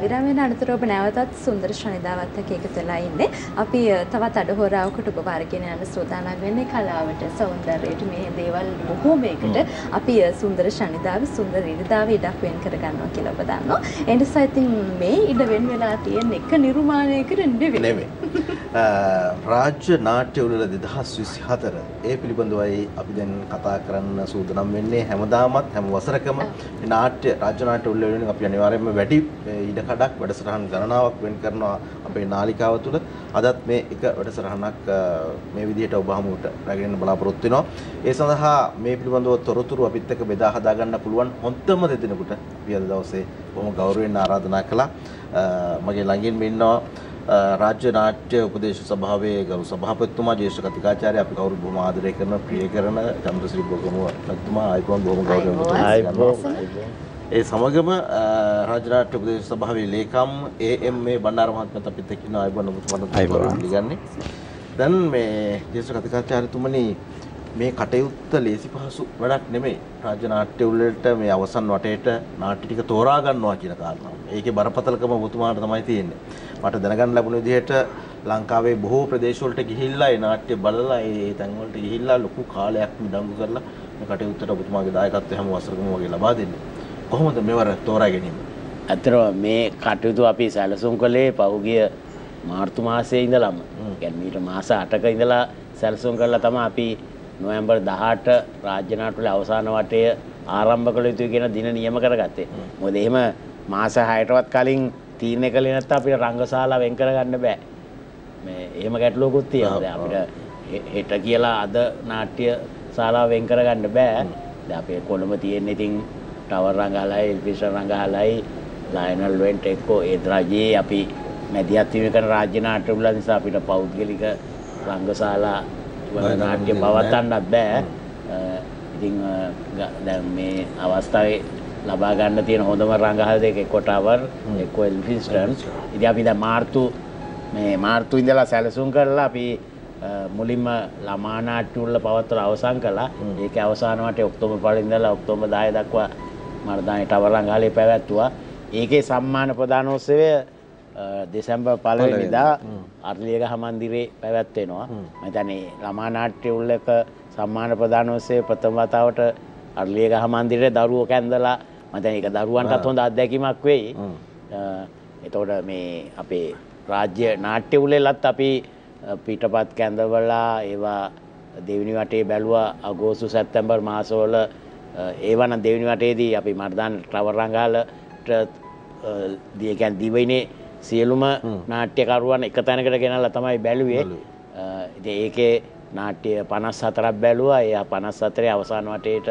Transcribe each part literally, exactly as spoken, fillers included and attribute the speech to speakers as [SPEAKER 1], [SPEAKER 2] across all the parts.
[SPEAKER 1] විරාමයෙන් අනතුරුව ඔබ නැවතත් සුන්දර ශනිදාවත් එක්ක එකතු වෙලා ඉන්නේ. අපි තවත් අඩහොරාවකට ඔබ වර්ගෙන යන සූදානම් වෙන්නේ කලාවට, සෞන්දර්යයට මේ දේවල් බොහෝමයකට අපි සුන්දර ශනිදාවේ සුන්දර ඉරිදාවේ ඉඩක් වෙන් කර ගන්නවා කියලා ඔබ දන්නවා. ඒ නිසා ඉතින් මේ ඉඩ වෙන් වෙලා තියෙන එක නිර්මාණයකට නෙවෙයි.
[SPEAKER 2] රාජ්‍ය නාට්‍ය උළෙල දෙදහස් විසිහතර ඒ පිළිබඳවයි අපි දැන් කතා කරන්න සූදානම් වෙන්නේ. හැමදාමත් හැම වසරකම නාට්‍ය රාජ්‍ය නාට්‍ය උළෙල වලින් අපි අනිවාර්යයෙන්ම වැඩි ඉඩකඩක් වැඩසටහන් ගණනාවක් වෙන් කරනවා අපේ නාලිකාව තුළ. අදත් මේ එක වැඩසටහනක් මේ විදිහට ඔබ හමුවට රැගෙන බලාපොරොත්තු වෙනවා. ඒ සඳහා මේ පිළිබඳව තොරතුරු අපිත් එක්ක බෙදා හදා ගන්න පුළුවන් හොඳම දෙදෙනෙකුට අපි අද දවසේ බොහොම ගෞරවයෙන් ආරාධනා කළා. මගේ ළඟින් ඉන්නවා රාජ්‍ය නාට්‍ය උපදේශ සභාවේ ගරු සභාපතිතුමා, ජ්‍යෙෂ්ඨ කතිකාචාර්ය, අපි කවුරුත් බොහොම ආදරය කරන ප්‍රිය කරන චන්ද්‍රශ්‍රී බෝගමුව මහත්මයා ආයිබෝන් බොහොම ගෞරවයෙන් ඒ සමගම රාජ්‍ය නාට්‍ය උපදේශ සභාවේ ලේකම් ඒ එම් මේ බණ්ඩාර මහත්මයාත් අපිත් එක්ක ඉන්නවා. ආයිබෝන් ඔබතුමාට පිළිගන්නේ. දැන් මේ ජ්‍යෙෂ්ඨ කතිකාචාර්යතුමනි, මේ කටයුත්ත ලේසි පහසු වැඩක් නෙමෙයි. රාජ්‍ය නාට්‍ය උළෙලට මේ අවසන් වටේට නාට්‍ය ටික තෝරා ගන්නවා කියන කාරණාව. ඒකේ බරපතලකම ඔබතුමාට තමයි තියෙන්නේ. මට දැනගන්න ලැබුණ විදිහට ලංකාවේ බොහෝ ප්‍රදේශ වලට ගිහිල්ලා ඒ නාට්‍ය බලලා ඒ තැන් වලට ගිහිල්ලා ලොකු කාලයක් මිඩංගු කරලා මේ කටයුත්තට ඔබතුමාගේ දායකත්වය හැම වසරකම වගේ ලබා දෙන්නේ. කොහොමද මේවර තෝරා ගැනීම?
[SPEAKER 3] ඇත්තටම මේ කටයුතු අපි සැලසුම් කළේ පහුගිය මාර්තු මාසයේ ඉඳලම. කියන්නේ මීට මාස අටක ඉඳලා සැලසුම් කරලා තමයි අපි නොවැම්බර් දහඅට රාජ්‍ය නාට්‍ය වල අවසාන වටය ආරම්භ කළ යුතුයි කියන දින නියම කරගත්තේ. මොකද එහෙම මාස හයටවත් කලින් තීරණය කළේ නැත්නම් අපිට රංගශාලා වෙන් කරගන්න බෑ. මේ එහෙම ගැටලුවකුත් තියෙනවා. දැන් අපිට හෙට කියලා අද නාට්‍ය ශාලාව වෙන් කරගන්න බෑ. දැන් අපේ කොළඹ තියෙන ඉතින් ටවර් රංගහලයි, එල්ෆිෂන් රංගහලයි, ලයනල් වෙන්ට් එක්කෝ ඒ රජයේ අපි මැදිහත් වීම කරන රාජ්‍ය නාට්‍ය වල නිසා අපිට පෞද්ගලික රංගශාලා වල නාට්‍ය පවත්වන්නත් බෑ. ඉතින් දැන් මේ අවස්ථාවේ ලබා ගන්න තියෙන හොඳම රංගහල් දෙක එක්ක ටවර් එක්ක එල්ෆින්ස්ටන්. ඉතින් අපි දැන් මාර්තු මේ මාර්තු ඉඳලා සැලසුම් කරලා අපි මුලින්ම ළමා නාට්‍ය වල පවත්වලා අවසන් කළා. ඒකේ අවසාන වටේ ඔක්තෝබර් පළවෙනි ඉඳලා ඔක්තෝබර් දහය දක්වා මර්දානි ටවර් රංගහලේ පැවැත්වුවා. ඒකේ සම්මාන ප්‍රදානෝත්සවය දෙසැම්බර් පළවෙනිදා අර්ලියගහ මන්දිරේ පැවැත්වෙනවා. මම හිතන්නේ ළමා නාට්‍ය උළෙලක සම්මාන ප්‍රදානෝත්සවයේ ප්‍රථම වතාවට අර්ලියගහ මන්දිරේ දරුවෝ කැඳලා මම හිතන්නේ ඒක දරුවන්ටත් හොඳ අත්දැකීමක් වෙයි. එතකොට මේ අපේ රාජ්‍ය නාට්‍ය උළෙලත් අපි පිටපත් කැඳවලා ඒවා දෙවෙනි වටේ බැලුවා. අගෝස්තු සැප්තැම්බර් මාසවල ඒවා නම් දෙවෙනි වටේදී අපි මර්දාන ටවර් රංගහලට දී කියන්නේ දිවයිනේ සියලුම නාට්‍යකරුවන් එක තැනකට ගෙනල්ලා තමයි බැලුවේ. ඉතින් ඒකේ නාට්‍ය පනස් හතරක් බැලුවා. ඒ පනස් හතරේ අවසාන වටේට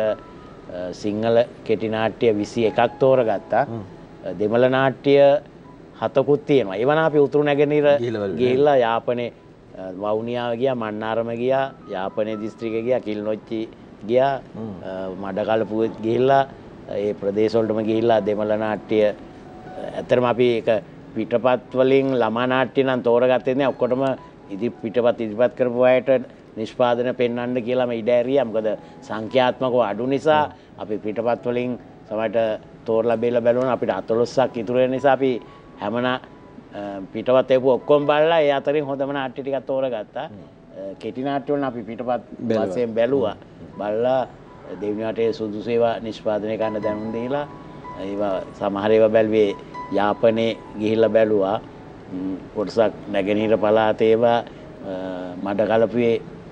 [SPEAKER 3] සිංහල කෙටි නාට්‍ය විසි එකක් තෝරගත්තා. දෙමළ නාට්‍ය හතකුත් තියෙනවා. ඒවන අපි උතුරු නැගෙනහිර ගිහිල්ලා යාපනයේ වවුනියාව ගියා, මන්නාරම ගියා, යාපනයේ දිස්ත්‍රික්කය ගියා, කිල්නොච්චි ගියා, මඩකලපුව ගිහිල්ලා ඒ ප්‍රදේශවලටම ගිහිල්ලා දෙමළ නාට්‍ය ඇත්තටම අපි ඒක පිටපත් වලින් ළමා නාට්‍ය නම් තෝරගත්තේ නැහැ. ඔක්කොටම ඉදි පිටපත් ඉදිරිපත් කරපු අයට නිෂ්පාදන පෙන්වන්න කියලා මේ ඉඩ ඇරියා. මොකද සංඛ්‍යාත්මකව අඩු නිසා අපි පිටපත් වලින් සමහරට තෝරලා බෙල්ල බැලුවම අපිට අතලොස්සක් ඉතුරු වෙන නිසා අපි හැමනා පිටපත් ඒපු ඔක්කොම බලලා ඒ අතරින් හොඳම නාට්‍ය ටිකක් තෝරගත්තා. කෙටි නාට්‍ය වල අපි පිටපත් වශයෙන් බැලුවා. බලලා දෙවෙනි වටේ සුදුසු ඒවා නිෂ්පාදනය කරන්න දැනුම් දීලා ඒවා සමහර ඒවා බැලුවේ යාපනයේ ගිහිල්ලා බැලුවා. කොටසක් නැගෙනහිර පළාතේ ඒවා මඩකලපුවේ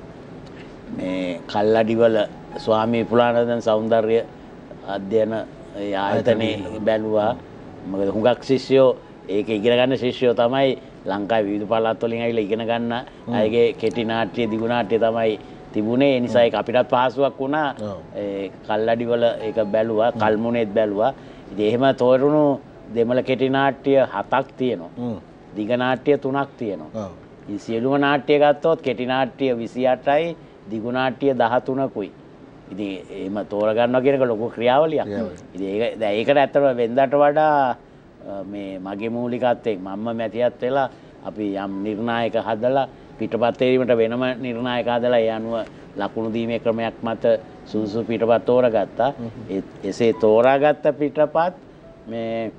[SPEAKER 3] මේ කල්ලඩිවල ස්වාමී පුලානන්දන් සෞන්දර්ය අධ්‍යයන ආයතනයේ බැලුවා. මොකද හුඟක් ශිෂ්‍යයෝ ඒක ඉගෙන ගන්න ශිෂ්‍යයෝ තමයි ලංකාවේ විවිධ පළාත් වලින් ඇවිල්ලා ඉගෙන ගන්න අයගේ කෙටි නාට්‍ය, දිගු නාට්‍ය තමයි තිබුණේ. ඒ නිසා ඒක අපිටත් පහසුවක් වුණා. ඒ කල්ලඩිවල ඒක බැලුවා, කල්මුණේත් බැලුවා. ඉතින් එහෙම තෝරුණු දෙමළ කෙටි නාට්‍ය හතක් තියෙනවා. දිග නාට්‍ය තුනක් තියෙනවා. ඉතින් සියලුම නාට්‍ය ගත්තොත් කෙටි නාට්‍ය විසි අටයි, දිගු නාට්‍ය දහතුනකුයි. ඉතින් එහෙම තෝරගන්නවා කියන එක ලොකු ක්‍රියාවලියක්. ඉතින් ඒක දැන් ඒකට ඇත්තටම වෙනදාට වඩා මේ මගේ මූලිකත්වයෙන් මම්ම මැතිහත් වෙලා අපි යම් නිර්ණායක හදලා පිටපත් තේරීමට වෙනම නිර්ණායක හදලා ඒ අනුව ලකුණු දීමේ ක්‍රමයක් මත සුදුසු පිටපත් තෝරගත්තා. එසේ තෝරාගත්ත පිටපත් මේ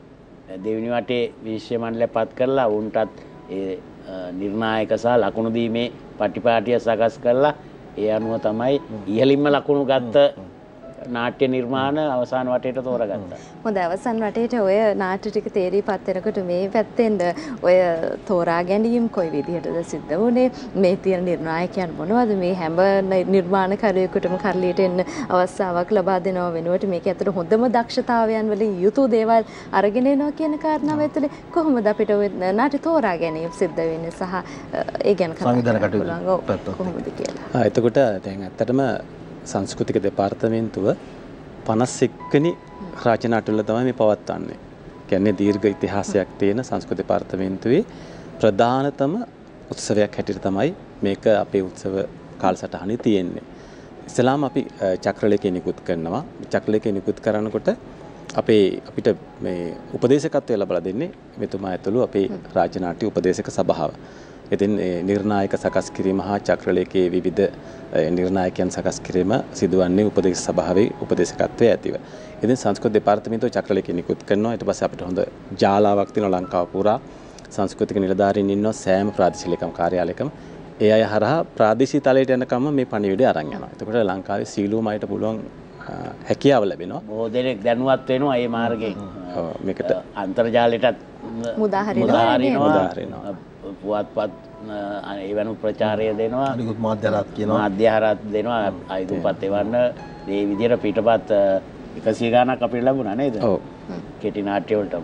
[SPEAKER 3] දෙවෙනි වටේ විශ්ව මණ්ඩලය පත් කරලා උන්ටත් ඒ නිර්ණායක සහ ලකුණු දීමේ පටිපාටිය සකස් කරලා ඒ අනුව තමයි ඉහළින්ම ලකුණු ගත්ත නාට්‍ය නිර්මාණ අවසාන වටේට තෝරගත්තා.
[SPEAKER 1] හොඳ අවසන් වටේට ඔය නාට්‍ය ටික තේරීපත් වෙනකොට මේ පැත්තෙන් ඔය තෝරා ගැනීම කොයි විදිහටද සිද්ධ වුනේ? මේ තියෙන නිර්ණායකයන් මොනවද? මේ හැම නිර්මාණකරුවෙකුටම කරලියට එන්න අවස්ථාවක් ලබා දෙනව වෙනුවට මේක ඇතුළේ හොඳම දක්ෂතාවයන් වලින් යුතු දේවල් අරගෙන එනවා කියන කාරණාව ඇතුළේ කොහොමද අපිට ඔය නාට්‍ය තෝරා ගැනීම සිද්ධ වෙන්නේ සහ ඒ ගැන
[SPEAKER 2] සංවිධානය කටයුතු
[SPEAKER 1] කොහොමද කියලා?
[SPEAKER 4] ආ එතකොට දැන් ඇත්තටම සංස්කෘතික දෙපාර්තමේන්තුව පනස් එක්වෙනි රාජ්‍ය නාට්‍යවල තමයි මේ පවත්වන්නේ. කියන්නේ දීර්ඝ ඉතිහාසයක් තියෙන සංස්කෘතික දෙපාර්තමේන්තුවේ ප්‍රධානතම උත්සවයක් හැටියට තමයි මේක අපේ උත්සව කාලසටහනේ තියෙන්නේ. ඉස්ලාම අපි චක්‍රලේඛය නිකුත් කරනවා. චක්‍රලේඛය නිකුත් කරනකොට අපේ අපිට මේ උපදේශකත්වය ලබා දෙන්නේ මෙතුමා ඇතුළු අපේ රාජ්‍ය නාට්‍ය උපදේශක සභාව. ඉතින් නිර්ණායක සකස් කිරීම හා චක්‍රලේඛයේ විවිධ නිර්ණායකයන් සකස් කිරීම සිදුවන්නේ උපදේශ සභාවේ උපදේශකත්වයේ ඇතිව. ඉතින් සංස්කෘතික දෙපාර්තමේන්තුව චක්‍රලේඛය නිකුත් කරනවා. ඊට පස්සේ අපිට හොඳ ජාලාවක් තියෙනවා ලංකාව පුරා. සංස්කෘතික නිලධාරීන් ඉන්නවා සෑම ප්‍රාදේශීය ලේකම් කාර්යාලයකම. ඒ අය හරහා ප්‍රාදේශීය තලයට යනකම් මේ පණිවිඩය අරන් යනවා. එතකොට ලංකාවේ සීලුම අයට පුළුවන් හැකියාව ලැබෙනවා.
[SPEAKER 3] බොහෝ දෙනෙක් දැනුවත් වෙනවා මේ මාර්ගයෙන්.
[SPEAKER 4] ඔව් මේකට
[SPEAKER 3] අන්තර්ජාලයටත්
[SPEAKER 1] මුදා හරිනවා.
[SPEAKER 3] පුවත්පත් ඒ වෙනු ප්‍රචාරය දෙනවා.
[SPEAKER 2] අනිකුත් මාධ්‍ය හරහත් කියනවා.
[SPEAKER 3] මාධ්‍ය හරහත් දෙනවා. අයිදුම්පත් එවන්න මේ විදිහට පිටපත් එකසිය ගණනක් අපිට ලැබුණා නේද?
[SPEAKER 4] ඔව්.
[SPEAKER 3] කෙටි නාට්‍ය වලටම.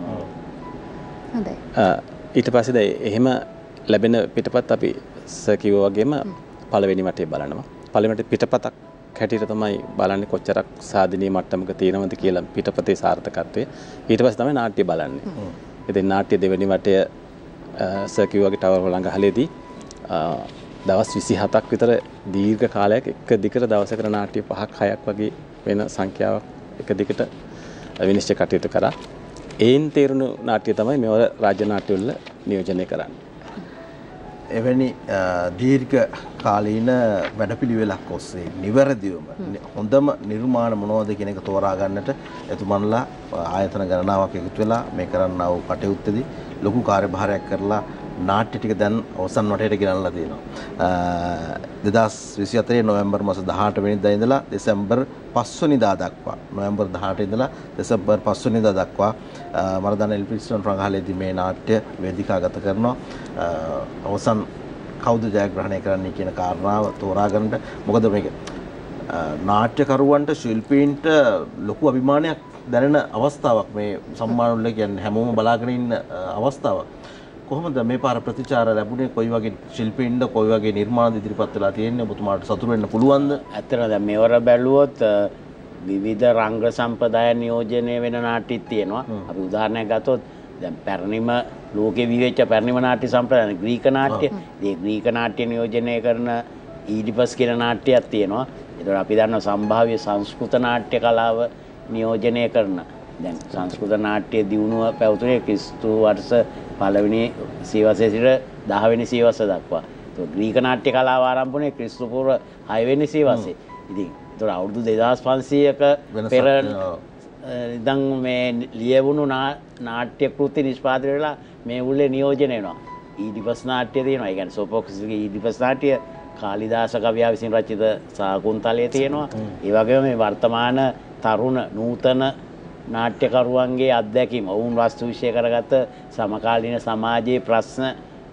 [SPEAKER 1] හොඳයි.
[SPEAKER 4] ඊට පස්සේ දැන් එහෙම ලැබෙන පිටපත් අපි සර් කිව්වා වගේම පළවෙනි වටේ බලනවා. පළවෙනි පිටපතක් හැටියට තමයි බලන්නේ කොච්චරක් සාධනීය මට්ටමක තියෙනවද කියලා පිටපතේ සාර්ථකත්වය. ඊට පස්සේ තමයි නාට්‍ය බලන්නේ. ඉතින් නාට්‍ය දෙවෙනි වටය සර් කිව්වා වගේ ටවර් වළංගහලේදී දවස් විසිහතක් විතර දීර්ඝ කාලයක් එක දිගට දවසකට නාට්‍ය පහක් හයක් වගේ වෙන සංඛ්‍යාවක් එක දිගට විනිශ්චය කටයුතු කරා. ඒන් තේරුණු නාට්‍ය තමයි මෙවර රාජ්‍ය නාට්‍යවල නියෝජනය කරන්නේ.
[SPEAKER 2] එවැනි දීර්ඝ කාලීන වැඩපිළිවෙලක් ඔස්සේ නිවැරදිවම හොඳම නිර්මාණ මොනවද කියන එක තෝරා ගන්නට එතුමන්ලා ආයතන ගණනාවක් එකතු වෙලා මේ කරන්නා වූ කටයුත්තේදී ලොකු කාර්යභාරයක් කරලා නාට්‍ය ටික දැන් අවසන් වටේට ගෙනල්ලා තියෙනවා. දෙදහස් විසිහතරේ නොවැම්බර් මාස දහඅට වෙනිදා ඉඳලා දෙසැම්බර් පහ වෙනිදා දක්වා නොවැම්බර් දහඅට ඉඳලා දෙසැම්බර් පහ වෙනිදා දක්වා මරදාන එල්පිස්ටන් රංගහලේදී මේ නාට්‍ය වේදිකාගත කරනවා. අවසන් කවුද ජයග්‍රහණය කරන්නේ කියන කාරණාව තෝරා ගන්නට මොකද මේක නාට්‍යකරුවන්ට ශිල්පීන්ට ලොකු අභිමානයක් දැනෙන අවස්ථාවක් මේ සම්මාන වල කියන්නේ හැමෝම බලාගෙන ඉන්න අවස්ථාවක්. කොහොමද මේ පාර ප්‍රතිචාර ලැබුණේ? කොයි වගේ ශිල්පීන්ද කොයි වගේ නිර්මාණ ඉදිරිපත් වෙලා තියෙන්නේ? ඔබතුමාට සතුටු වෙන්න පුළුවන්ද?
[SPEAKER 3] ඇත්තටම දැන් මෙවර බැලුවොත් විවිධ රංග සම්ප්‍රදාය නියෝජනය වෙන නාට්‍යත් තියෙනවා. අපි උදාහරණයක් ගත්තොත් දැන් පැරණිම ලෝකේ විවෙච්ච පැරණිම නාට්‍ය සම්ප්‍රදාය ග්‍රීක නාට්‍ය. ඒ ග්‍රීක නාට්‍ය නියෝජනය කරන ඊඩිපස් කියන නාට්‍යයක් තියෙනවා. ඒතකොට අපි දන්නවා සම්භාව්‍ය සංස්කෘත නාට්‍ය කලාව නියෝජනය කරන දැන් සංස්කෘත නාට්‍ය දියුණුව පැවතුනේ ක්‍රිස්තු වර්ෂ පළවෙනි සියවසේ සිට දහවෙනි සියවස දක්වා. ඒක ග්‍රීක නාට්‍ය කලාව ආරම්භ වුණේ ක්‍රිස්තු පූර්ව හයවෙනි සියවසේ. ඉතින් ඒතකොට අවුරුදු දෙදාස් පන්සීයක පෙර ඉඳන් මේ ලියවුණු නාට්‍ය කෘති නිෂ්පාදනය වෙලා මේ උල්ලේ නියෝජනය වෙනවා. ඊඩිපස් නාට්‍ය තියෙනවා. ඒ කියන්නේ සෝෆොක්ලිස්ගේ ඊඩිපස් නාට්‍ය කාලිදාස කවියා විසින් රචිත ශාකුන්තලයේ තියෙනවා. ඒ වගේම මේ වර්තමාන තරුණ නූතන නාට්‍යකරුවන්ගේ අත්දැකීම ඔවුන් වස්තු විශ්ය කරගත සමකාලීන සමාජයේ ප්‍රශ්න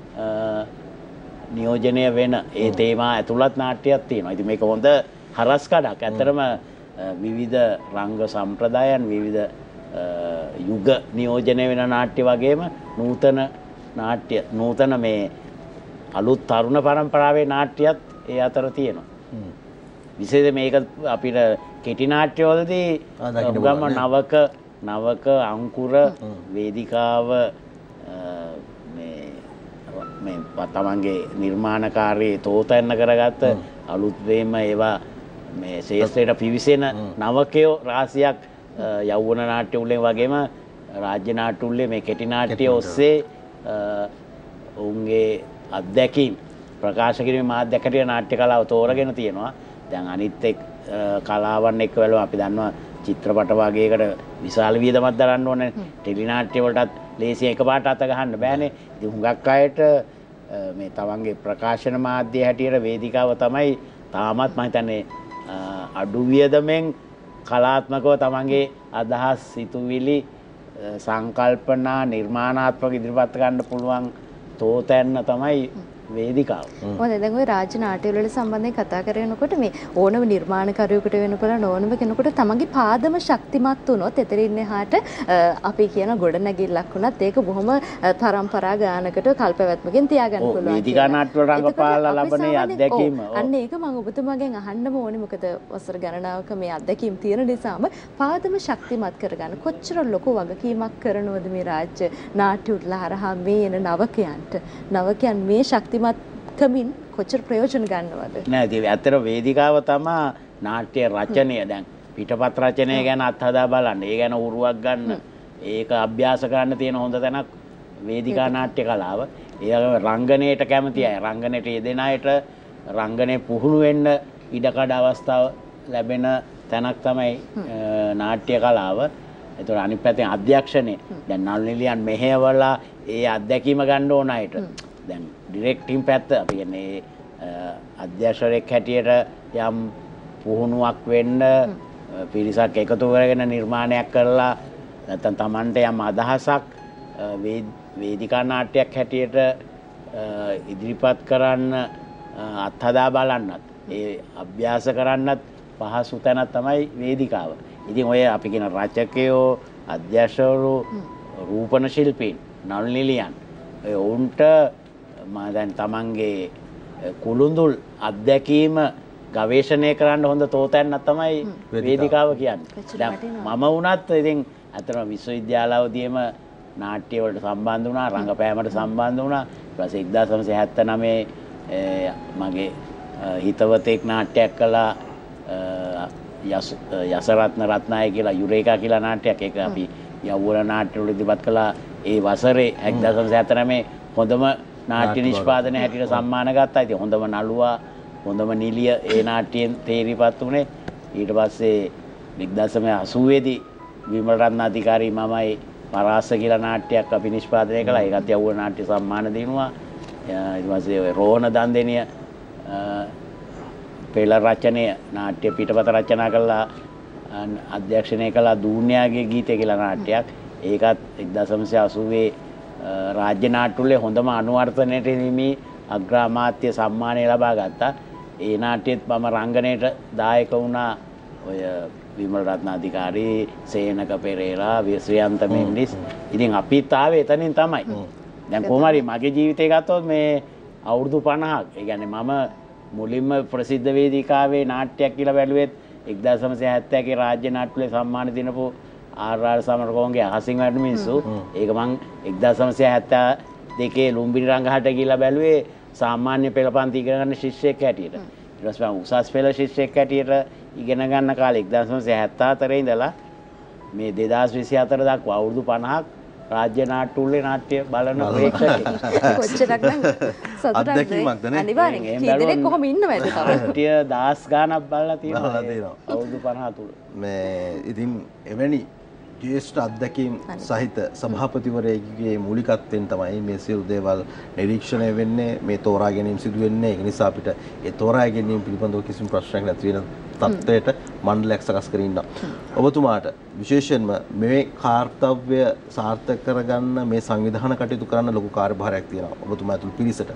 [SPEAKER 3] නියෝජනය වෙන ඒ තේමා ඇතුළත් නාට්‍යයක් තියෙනවා. ඉතින් මේක හොඳ හරස්කඩක්. ඇත්තටම විවිධ රංග සම්ප්‍රදායන් විවිධ යුග නියෝජනය වෙන නාට්‍ය වගේම නූතන නාට්‍ය නූතන මේ අලුත් තරුණ පරම්පරාවේ නාට්‍යයක් ඒ අතර තියෙනවා. විශේෂයෙන් මේක අපිට කෙටි නාට්‍යවලදී ගම නවක නවක අංකුර වේදිකාව මේ මේ තමන්ගේ නිර්මාණකාරී තෝතැන්න කරගත්ත අලුත් වේම ඒවා මේ ශේෂ්ත්‍රයට පිවිසෙන නවකයෝ රාශියක් යෞවන නාට්‍ය උල්ලේ වගේම රාජ්‍ය නාට්‍ය උල්ලේ මේ කෙටි නාට්‍ය ඔස්සේ ඔවුන්ගේ අත්දැකීම් ප්‍රකාශ කිරීමේ මාධ්‍යකටිය නාට්‍ය කලාව තෝරගෙන තියෙනවා. දැන් අනිත් එක් කලාවන් එක්ක බලුවම අපි දන්නවා චිත්‍රපට වගේකට විශාල වියදමක් දරන්න ඕනේ. ටෙලි නාට්‍ය වලටත් ලේසි එකපාරට අත ගහන්න බෑනේ. ඉතින් හුඟක් අයට මේ තමන්ගේ ප්‍රකාශන මාධ්‍ය හැටියට වේදිකාව තමයි තාමත් මම හිතන්නේ අඩු වියදමෙන් කලාත්මකව තමන්ගේ අදහස් සිතුවිලි සංකල්පනා නිර්මාණාත්මක ඉදිරිපත් ගන්න පුළුවන් තෝතැන්න තමයි වේදිකාව.
[SPEAKER 1] මොකද දැන් ওই රාජ්‍ය නාට්‍ය වල සම්බන්ධයෙන් කතා කරනකොට මේ ඕනම නිර්මාණකරුවෙකුට වෙන පුළුවන් ඕනම කෙනෙකුට තමන්ගේ පාදම ශක්තිමත් වුණොත් එතරින් එහාට අපි කියන ගොඩනැගිල්ලක් වුණත් ඒක බොහොම පරම්පරා ගානකට කල්පවැත්මකින් තියාගන්න පුළුවන්.
[SPEAKER 3] වේදිකා නාට්‍ය වල රංගපාලා ලබන අත්දැකීම.
[SPEAKER 1] අන්න ඒක මම ඔබතුමාගෙන් අහන්නම ඕනේ. මොකද වසර ගණනාවක මේ අත්දැකීම් තියෙන නිසාම පාදම ශක්තිමත් කරගන්න කොච්චර ලොකු වගකීමක් කරනවද මේ රාජ්‍ය නාට්‍ය වල හරහා මේ එන නවකයන්ට. නවකයන් මේ ශක්ති කමින් කොච්චර ප්‍රයෝජන ගන්නවද?
[SPEAKER 3] නෑ ඉතින් ඇත්තට වේදිකාව තමයි නාට්‍ය රචනය. දැන් පිටපත් රචනය ගැන අත්හදා බලන්න. ඒ ගැන උරුවක් ගන්න. ඒක අභ්‍යාස කරන්න තියෙන හොඳ තැනක් වේදිකා නාට්‍ය කලාව. ඒ රංගනයට කැමති අය, රංගනයට යෙදෙන අයට රංගනයේ පුහුණු වෙන්න ඉඩකඩ අවස්ථාව ලැබෙන තැනක් තමයි නාට්‍ය කලාව. ඒතර අනිත් පැත්තෙන් අධ්‍යක්ෂණය. දැන් නළු නිලියන් මෙහෙवला ඒ අත්දැකීම ගන්න ඕන අයට. දැන් ඩිරෙක්ටින් පැත්ත අපි කියන්නේ අධ්‍යක්ෂකෙක් හැටියට යම් පුහුණුවක් වෙන්න පිරිසක් එකතු කරගෙන නිර්මාණයක් කරලා නැත්නම් Tamante යම් අදහසක් වේදිකා නාට්‍යයක් හැටියට ඉදිරිපත් කරන්න අත්හදා බලන්නත් ඒ අභ්‍යාස කරන්නත් පහසු තැනක් තමයි වේදිකාව. ඉතින් ඔය අපි කියන රචකයෝ අධ්‍යක්ෂකවරු රූපන ශිල්පීන් නළු නිලියන් ඒ උන්ට මම දැන් තමන්ගේ කුළුඳුල් අත්දැකීම ගවේෂණය කරන්න හොඳ තෝතැන්නක් තමයි වේදිකාව කියන්නේ. දැන් මම වුණත් ඉතින් අතන විශ්වවිද්‍යාලවදීම නාට්‍ය වලට සම්බන්ධ වුණා, රංගපෑමට සම්බන්ධ වුණා. ඊට පස්සේ එක්දාස් නවසිය හැත්තෑ මගේ හිතවතෙක් නාට්‍යයක් කළා යසරත්න රත්නායක කියලා යුරේකා කියලා නාට්‍යයක්. ඒක අපි යවුවල නාට්‍ය වල ඉදිරිපත් කළා. ඒ වසරේ එක්දාස් නවසිය හැත්තෑ හොඳම නාට්‍ය නිෂ්පාදනය හැටියට සම්මාන ගත්තා. ඉතින් හොඳම නළුවා, හොඳම නිලිය ඒ නාට්‍යයෙන් තේරිපත් උනේ. ඊට පස්සේ එක්දාස් නවසිය අසූ දී විමල රත්නාධිකාරී මමයි පරාස කියලා නාට්‍යයක් අපි නිෂ්පාදනය කළා. ඒකත් යවුව නාට්‍ය සම්මාන දිනුවා. ඊට පස්සේ රෝහණ දන්දෙනිය පෙළ රචනය නාට්‍ය පිටපත රචනා කළා. අධ්‍යක්ෂණය කළා දූන්යාගේ ගීතය කියලා නාට්‍යයක්. ඒකත් එක්දාස් නවසිය අසූ රාජ්‍ය නාට්‍යවල හොඳම අනුවර්තනයට නිමි අග්‍රාමාත්‍ය සම්මානය ලබා ගත්තා. ඒ නාට්‍යෙත් මම රංගනයට දායක වුණා. ඔය විමල රත්නාධිකාරී, සේනක පෙරේරා, ශ්‍රියන්ත මෙන්ඩිස්. ඉතින් අපිත් ආවේ එතනින් තමයි. දැන් කොහොම හරි මගේ ජීවිතය ගත්තොත් මේ අවුරුදු පනහක්. ඒ කියන්නේ මම මුලින්ම ප්‍රසිද්ධ වේදිකාවේ නාට්‍යයක් කියලා බැලුවෙත් එක්දාස් නවසිය හැත්තෑ රාජ්‍ය නාට්‍යවල සම්මාන දිනපු ආර් ආර් සමරකෝන්ගේ අහසින් වැටෙන මිනිස්සු. ඒක මං එක්දාස් නවසිය හැත්තෑ දෙකේ ලුම්බිනි රංගහට ගිහිල්ලා බැලුවේ සාමාන්‍ය පෙළ පන්ති ඉගෙන ගන්න ශිෂ්‍යයෙක් හැටියට. ඊට පස්සේ මම උසස් පෙළ ශිෂ්‍යයෙක් හැටියට ඉගෙන ගන්න කාලේ එක්දාස් නවසිය හැත්තෑ ඉඳලා මේ දෙදාස් විසි හතර දක්වා අවුරුදු පනහක් රාජ්‍ය නාට්‍යවල නාට්‍ය බලන ප්‍රේක්ෂකයෙක්.
[SPEAKER 1] කොච්චරක් නම්
[SPEAKER 2] අත්දැකීමක්ද නේ?
[SPEAKER 1] අනිවාර්යෙන්. කීදෙනෙක් කොහොම ඉන්නවද තව?
[SPEAKER 3] නාට්‍ය දහස් ගාණක් බලලා තියෙනවා. අවුරුදු පනහ තුල.
[SPEAKER 2] මේ ඉතින් එවැනි ජ්‍යෙෂ්ඨ අත්දැකීම් සහිත සභාපතිවරයෙකුගේ මූලිකත්වයෙන් තමයි මේ සියලු දේවල් නිරීක්ෂණය වෙන්නේ, මේ තෝරා ගැනීම සිදු වෙන්නේ. ඒ නිසා අපිට ඒ තෝරා ගැනීම පිළිබඳව කිසිම ප්‍රශ්නයක් නැති වෙන තත්ත්වයට මණ්ඩලයක් සකස් කර ඉන්නවා. ඔබතුමාට විශේෂයෙන්ම මේ කාර්යය සාර්ථක කරගන්න මේ සංවිධාන කටයුතු කරන්න ලොකු කාර්යභාරයක් තියෙනවා ඔබතුමා ඇතුළු පිරිසට.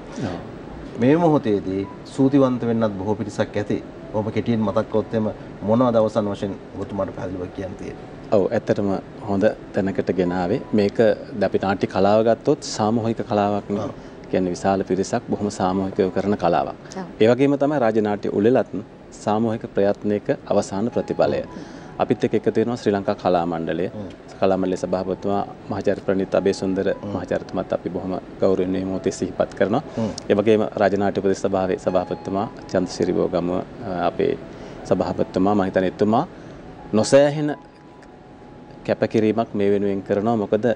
[SPEAKER 2] මේ මොහොතේදී සූතිවන්ත වෙන්නත් බොහෝ පිරිසක් ඇති. ඔබ කෙටියෙන් මතක් කරොත් එම මොනවද අවසන් වශයෙන් ඔබතුමාට පැහැදිලිව කියන්න තියෙන්නේ?
[SPEAKER 4] ඔව් ඇත්තටම හොඳ තැනකට ගෙනාවේ. මේක අපි නාට්‍ය කලාව ගත්තොත් සාමූහික කලාවක් නේ. කියන්නේ විශාල පිරිසක් බොහොම සාමූහිකව කරන කලාවක්. ඒ වගේම තමයි රාජ්‍ය නාට්‍ය උළෙලත් සාමූහික ප්‍රයත්නයක අවසාන ප්‍රතිඵලය. අපිත් එක්ක එකතු වෙනවා ශ්‍රී ලංකා කලා මණ්ඩලය. කලා මණ්ඩලයේ සභාපතිතුමා මහාචාර්ය ප්‍රණීත් අබේසුන්දර මහාචාර්යතුමාත් අපි බොහොම ගෞරවයෙන් මේ මොහොතේ සිහිපත් කරනවා. ඒ වගේම රාජ්‍ය නාට්‍ය උපදෙස් සභාවේ සභාපතිතුමා චන්ද්‍රසිරි බෝගමුව අපේ සභාපතිතුමා මම හිතන්නේ එතුමා නොසෑහෙන කැපකිරීමක් මේ වෙනුවෙන් කරනවා. මොකද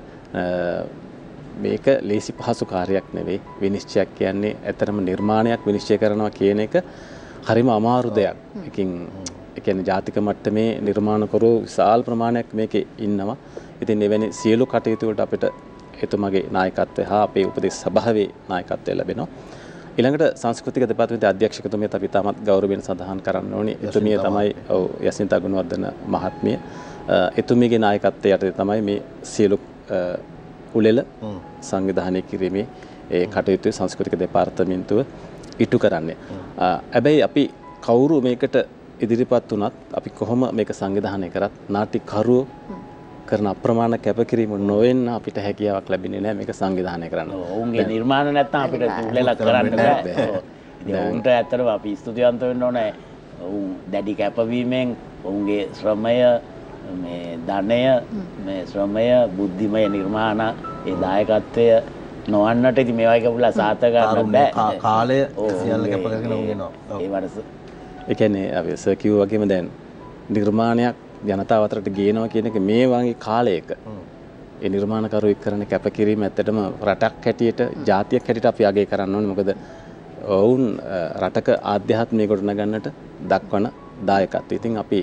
[SPEAKER 4] මේක ලේසි පහසු කාර්යයක් නෙවෙයි. විනිශ්චයක් කියන්නේ ඇතරම නිර්මාණයක් විනිශ්චය කරනවා කියන එක හරිම අමාරු දෙයක්. ඒකින් ඒ කියන්නේ ජාතික මට්ටමේ නිර්මාණකරු විශාල ප්‍රමාණයක් මේකේ ඉන්නවා. ඉතින් එවැනි සියලු කටයුතු වලට අපිට එතුමාගේ නායකත්වය හා අපේ උපදේශ සභාවේ නායකත්වය ලැබෙනවා. ඊළඟට සංස්කෘතික දෙපාර්තමේන්තුවේ අධ්‍යක්ෂකතුමියත් අපි තාමත් ගෞරවයෙන් සඳහන් කරන්න ඕනේ. එතුමිය තමයි ඔව් යසින්තා ගුණවර්ධන මහත්මිය. එතුමියගේ නායකත්වය යටතේ තමයි මේ සියලු උළෙල සංවිධානය කිරීමේ ඒ කටයුතු සංස්කෘතික දෙපාර්තමේන්තුව ඉටු කරන්නේ. හැබැයි අපි කවුරු මේකට ඉදිරිපත් වුණත් අපි කොහොම මේක සංවිධානය කරත් නාට්‍යකරුවෝ කරන අප්‍රමාණ කැපකිරීම නොවෙන්න අපිට හැකියාවක් ලැබෙන්නේ නැහැ මේක සංවිධානය කරන්න.
[SPEAKER 3] ඔවුන්ගේ නිර්මාණ නැත්තම් අපිට උළෙල කරන්න බෑ. ඔවුන්ට ඇත්තටම අපි ස්තුතිවන්ත වෙන්න ඕනේ. ඔවුන් දැඩි කැපවීමෙන් ඔවුන්ගේ ශ්‍රමය මේ ධනය මේ ශ්‍රමය බුද්ධිමය නිර්මාණ ඒ දායකත්වය නොවන්නට ඉතින් මේවා එකපුලා සාර්ථක කරන්න බෑ.
[SPEAKER 2] කාලය සියල්ල කැප කරගෙන උගෙනවා.
[SPEAKER 3] ඒ වරස
[SPEAKER 4] ඒ කියන්නේ අපි සර් කිව්වා වගේම දැන් නිර්මාණයක් ජනතාව අතරට ගේනවා කියන එක මේ වගේ කාලයක ඒ නිර්මාණකරුවෙක් කරන කැපකිරීම ඇත්තටම රටක් හැටියට ජාතියක් හැටියට අපි අගය කරන්න ඕනේ. මොකද ඔවුන් රටක ආධ්‍යාත්මය ගොඩනගන්නට දක්වන දායකත්වය. ඉතින් අපි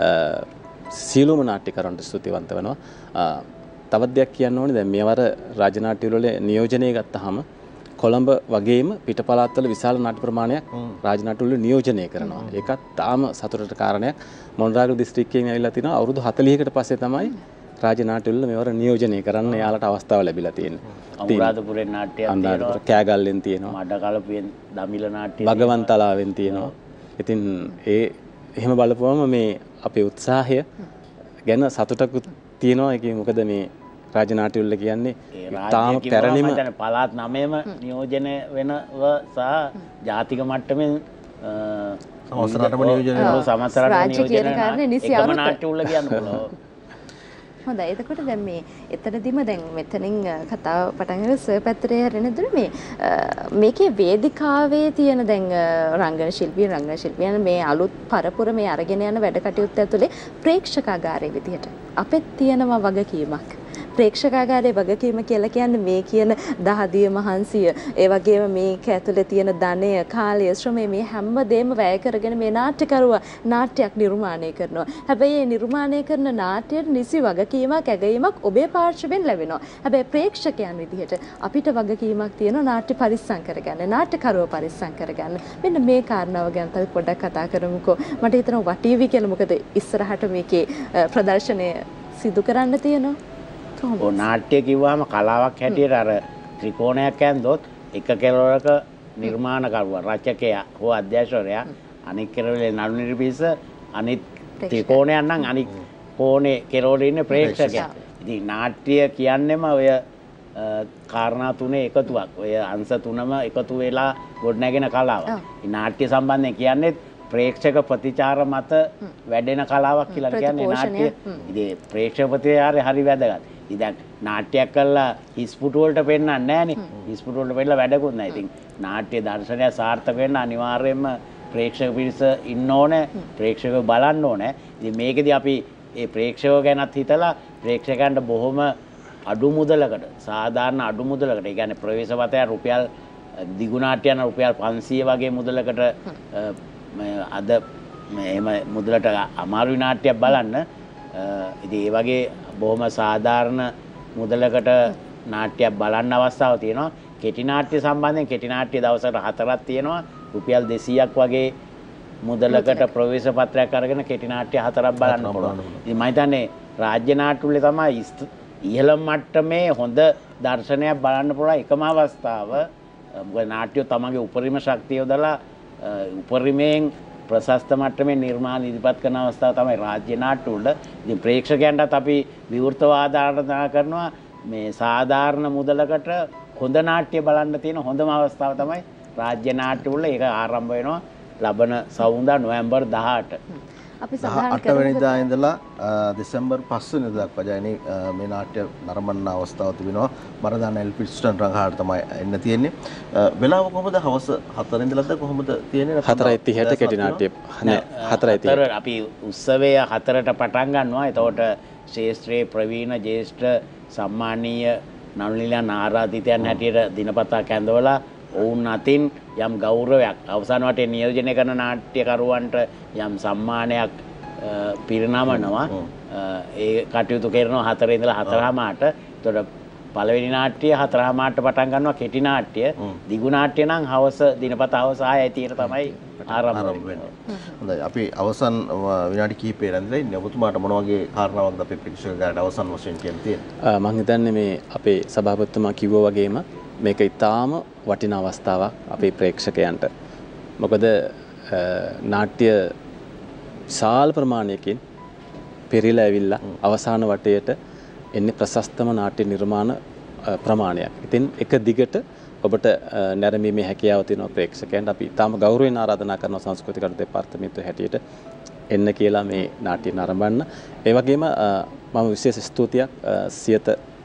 [SPEAKER 4] සීලොම නාට්‍යකරුවන්ට ස්තුතිවන්ත වෙනවා. තවත් දෙයක් කියන්න ඕනේ දැන් මේවර රාජ්‍ය නාට්‍යවල නියෝජනය ගත්තාම කොළඹ වගේම පිට පළාත්වල විශාල නාට්‍ය ප්‍රමාණයක් රාජ්‍ය නාට්‍යවල නියෝජනය කරනවා. ඒකත් තාම සතුටට කාරණයක්. මොණරාගල දිස්ත්‍රික්කයෙන් ඇවිල්ලා තිනවා අවුරුදු හතළිහකට පස්සේ තමයි රාජ්‍ය නාට්‍යවල මේවර නියෝජනය කරන්න යාලට අවස්ථාව ලැබිලා තියෙන්නේ.
[SPEAKER 3] අනුරාධපුරේ නාට්‍යයක් තියෙනවා.
[SPEAKER 4] කෑගල්ලෙන් තියෙනවා.
[SPEAKER 3] මඩකලපුවෙන් දමිළ නාට්‍ය
[SPEAKER 4] භගවන්තලාවෙන් තියෙනවා. ඉතින් ඒ එහෙම බලපුවම මේ අපේ උත්සාහය ගැන සතුටකුත් තියෙනවා. ඒකේ මොකද මේ රාජ්‍ය නාට්‍යවල කියන්නේ තාම පැරණිම
[SPEAKER 3] පළාත් නවයම නියෝජනය වෙනව සහ ජාතික මට්ටමින්
[SPEAKER 2] සමස්තරටම නියෝජනය
[SPEAKER 3] වෙනවා. සමස්තරටම නියෝජනය එකම නාට්‍යවල කියන්න පුළුවන්.
[SPEAKER 1] හොඳයි. එතකොට දැන් මේ එතනදිම දැන් මෙතනින් කතාව පටන් ගන්න සර් පැත්තට හැරෙනදුර මේ මේකේ වේදිකාවේ තියෙන දැන් රංගන ශිල්පී රංගන ශිල්පියන් මේ අලුත් පරපුර මේ අරගෙන යන වැඩ කටයුත්ත ඇතුලේ ප්‍රේක්ෂකාගාරයේ විදිහට අපෙත් තියෙනවා වගකීමක්. ප්‍රේක්ෂකාගාරයේ වගකීම කියලා කියන්නේ මේ කියන දහදිය මහන්සිය ඒ වගේම මේක ඇතුලේ තියෙන ධනය කාලය ශ්‍රමය මේ හැම දෙයක්ම වැය කරගෙන මේ නාට්‍යකරුවා නාට්‍යයක් නිර්මාණය කරනවා. හැබැයි මේ නිර්මාණය කරන නාට්‍යයට නිසි වගකීමක් ඇගීමක් ඔබේ පාර්ශවයෙන් ලැබෙනවා. හැබැයි ප්‍රේක්ෂකයන් විදිහට අපිට වගකීමක් තියෙනවා නාට්‍ය පරිස්සම් කරගන්න නාට්‍යකරුවා පරිස්සම් කරගන්න. මෙන්න මේ කාරණාව ගැන අපි පොඩ්ඩක් කතා කරමුකෝ. මට හිතෙනවා වටීවි කියලා මොකද ඉස්සරහට මේකේ ප්‍රදර්ශනය සිදු කරන්න තියෙනවා.
[SPEAKER 3] ඔව් නාට්‍ය කිව්වම කලාවක් හැටියට අර ත්‍රිකෝණයක් ඇන්දොත් එක කෙළවරක නිර්මාණකරුවා රචකයා හෝ අධ්‍යක්ෂකයා අනික් කෙළවරේ නළු නිර්පිස අනිත් ත්‍රිකෝණයක් නම් අනික් කෝණේ කෙළවරේ ඉන්නේ ප්‍රේක්ෂකයා. ඉතින් නාට්‍ය කියන්නේම ඔය කාරණා තුනේ එකතුවක්. ඔය අංශ තුනම එකතු වෙලා ගොඩනැගෙන කලාවක්. මේ නාට්‍ය සම්බන්ධයෙන් කියන්නේ ප්‍රේක්ෂක ප්‍රතිචාර මත වැඩෙන කලාවක් කියලා කියන්නේ නාට්‍ය. ඉතින් ප්‍රේක්ෂක ප්‍රතිචාරය හරි වැදගත්. ඉතින් නාට්‍යයක් කළා හිස්පුටු වලට පෙන්නන්නේ නැහනේ. හිස්පුටු වලට පෙන්නලා වැඩකුත් නැහැ. ඉතින් නාට්‍ය දර්ශනය සාර්ථක වෙන්න අනිවාර්යයෙන්ම ප්‍රේක්ෂක පිරිස ඉන්න ඕනේ. ප්‍රේක්ෂකව බලන්න ඕනේ. ඉතින් මේකෙදි අපි මේ ප්‍රේක්ෂකව ගැනත් හිතලා ප්‍රේක්ෂකයන්ට බොහොම අඩු මුදලකට සාධාරණ අඩු මුදලකට ඒ කියන්නේ ප්‍රවේශ පතය රුපියල් දිගු නාට්‍යයන් රුපියල් පන්සිය වගේ මුදලකට අද එහෙම මුදලට අමාරු නාට්‍යයක් බලන්න. ඉතින් ඒ වගේ බොහොම සාධාරණ මුදලකට නාට්‍යයක් බලන්න අවස්ථාවක් තියෙනවා. කෙටි නාට්‍ය සම්බන්ධයෙන් කෙටි නාට්‍ය දවසකට හතරක් තියෙනවා. රුපියල් දෙසීයක් වගේ මුදලකට ප්‍රවේශ පත්‍රයක් අරගෙන කෙටි නාට්‍ය හතරක් බලන්න පුළුවන්. ඉතින් මම හිතන්නේ රාජ්‍ය නාට්‍යවල තමයි ඉහළ මට්ටමේ හොඳ දර්ශනයක් බලන්න පුළුවන් එකම අවස්ථාව. මොකද නාට්‍ය තමගේ උපරිම ශක්තිය යොදලා උපරිමයෙන් ප්‍රශස්ත මට්ටමේ නිර්මාණ ඉදිරිපත් කරන අවස්ථාව තමයි රාජ්‍ය නාට්‍යවල. ඉතින් ප්‍රේක්ෂකයන්ටත් අපි විවෘතව ආරාධනා කරනවා මේ සාධාරණ මුදලකට හොඳ නාට්‍ය බලන්න තියෙන හොඳම අවස්ථාව තමයි රාජ්‍ය නාට්‍යවල. ඒක ආරම්භ වෙනවා ලබන සවුන්දා නොවැම්බර් දහඅට.
[SPEAKER 1] අපි සඳහන්
[SPEAKER 2] අට වෙනිදා ඉඳලා දෙසැම්බර් පහ වෙනිදා දක්වා ජයනි මේ නාට්‍ය නරඹන අවස්ථාව තිබෙනවා. මරදාන එල් පිස්ටන් රංගහාට තමයි එන්න තියෙන්නේ. වෙලාව කොහොමද? හවස හතර ඉඳලාද කොහොමද තියෙන්නේ?
[SPEAKER 4] හතරයි තිහට කෙටි නාට්‍ය නෑ හතරයි තිහට.
[SPEAKER 3] අපි උත්සවය හතරට පටන් ගන්නවා. එතකොට ශාස්ත්‍රීය ප්‍රවීණ ජ්‍යෙෂ්ඨ සම්මානීය නළුනිලයන් ආරාධිතයන් හැටියට දිනපතා කැඳවලා ඔවුන් අතින් යම් ගෞරවයක් අවසාන වටේ නියෝජනය කරන නාට්‍යකරුවන්ට යම් සම්මානයක් පිරිනමනවා. ඒ කටයුතු කරනවා හතරේ ඉඳලා හතරමාරට. එතකොට පළවෙනි නාට්‍ය හතරමාරට පටන් ගන්නවා කෙටි නාට්‍ය. දිගු නාට්‍ය නම් හවස දිනපතා හවස ආයයි තියෙන තමයි ආරම්භ වෙන්නේ.
[SPEAKER 2] හොඳයි අපි අවසන් විනාඩි කිහිපයක් ඉඳලා ඔබතුමාට මොන වගේ කාරණාවක්ද අපේ ප්‍රේක්ෂකයන්ට අවසන් වශයෙන් කියන්න තියෙන්නේ?
[SPEAKER 4] මම හිතන්නේ මේ අපේ සභාපතිතුමා කිව්වා වගේම මේක ඉතාම වටින අවස්ථාවක් අපේ ප්‍රේක්ෂකයන්ට. මොකද නාට්‍ය විශාල ප්‍රමාණයකින් පෙරිලා ඇවිල්ලා අවසාන වටේට එන්නේ ප්‍රශස්තම නාට්‍ය නිර්මාණ ප්‍රමාණයක්. ඉතින් එක දිගට ඔබට නැරඹීමේ හැකියාව තියෙන ප්‍රේක්ෂකයන්ට අපි තාම ගෞරවයෙන් ආරාධනා කරනවා සංස්කෘතික කටයුතු දෙපාර්තමේන්තුව හැටියට එන්න කියලා මේ නාට්‍ය නරඹන්න. ඒ වගේම මම විශේෂ ස්තුතියක් සියත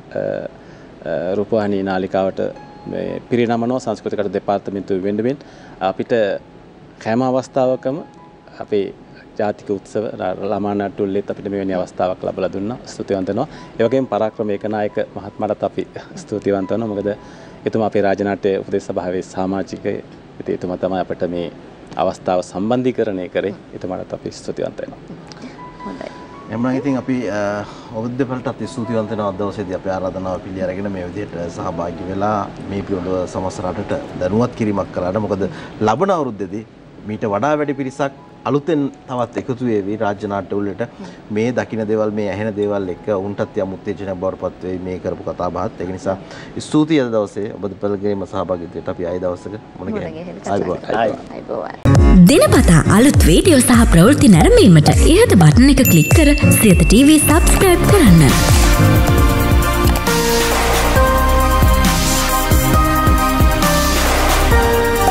[SPEAKER 4] රූපවාහිනී නාලිකාවට මේ පිරිනමනවා සංස්කෘතික කටයුතු දෙපාර්තමේන්තුව වෙනුවෙන් අපිට හැම අවස්ථාවකම අපේ ජාතික උත්සව ළමා නාට්‍යවලත් අපිට මෙවැනි අවස්ථාවක් ලැබලා දුන්නා. ස්තුතිවන්ත වෙනවා. ඒ වගේම පරාක්‍රම ඒකනායක මහත්මයාටත් අපි ස්තුතිවන්ත වෙනවා. මොකද එතුමා අපේ රාජනාට්‍ය උපදේශ සභාවේ සමාජිකයෙක්. ඉතින් එතුමා තමයි අපිට මේ අවස්ථාව සම්බන්ධීකරණය කරේ. එතුමාටත් අපි ස්තුතිවන්ත වෙනවා.
[SPEAKER 1] හොඳයි.
[SPEAKER 2] එම්නම් ඉතින් අපි ඔබ දෙපළටත් ස්තුතිවන්ත වෙනවා. අද දවසේදී අපි ආරාධනාව පිළි අරගෙන මේ විදිහට සහභාගී වෙලා මේ පිළිබඳව සමස්ත රටට දැනුවත් කිරීමක් කළාට මොකද ලබන අවුරුද්දේදී මීට වඩා වැඩි පිරිසක් අලුතෙන් තවත් එකතු වෙවි රාජ්‍ය නාට්‍යවලට මේ දකින්න දේවල් මේ ඇහෙන දේවල් එක්ක උන්ටත් යම් උත්තේජනයක් බවට පත් වෙයි මේ කරපු කතා බහත්. ඒක නිසා ස්තුතියි අද දවසේ ඔබ දෙපළගේම සහභාගීත්වයට අපි ආයි දවසක මුණ ගැහෙමු.
[SPEAKER 5] දිනපතා අලුත් වීඩියෝ සහ ප්‍රවෘත්ති නැරඹීමට ඉහත බටන් එක ක්ලික් කර සියත ටීවී සබ්ස්ක්‍රයිබ් කරන්න.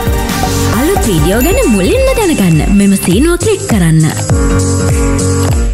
[SPEAKER 5] අලුත් වීඩියෝ ගැන මුලින්ම දැනගන්න මෙම සීනුව ක්ලික් කරන්න.